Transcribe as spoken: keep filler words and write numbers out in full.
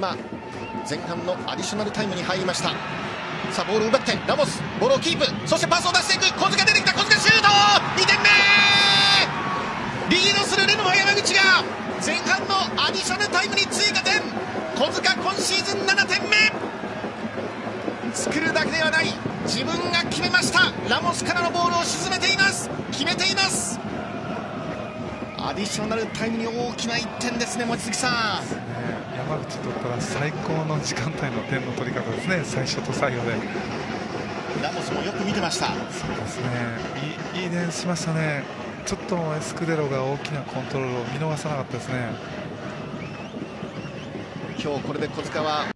今前半のアディショナルタイムに入りました。さあボールを奪ってラモス、ボールをキープ、そしてパスを出していく。小塚出てきた。小塚シュート、にてんめ。リードするレノファ山口が前半のアディショナルタイムに追加点。小塚今シーズンななてんめ。作るだけではない、自分が決めました。ラモスからのボールを沈めています。決めています。アディショナルタイムに大きないってんですね、望月さん。 山口にとったら最高の時間帯の点の取り方ですね、最初と最後で。 ラモスもよく見てました。 そうですね、いい、いいデンしましたね。ちょっとエスクデロが大きなコントロールを見逃さなかったですね。 今日これで小塚は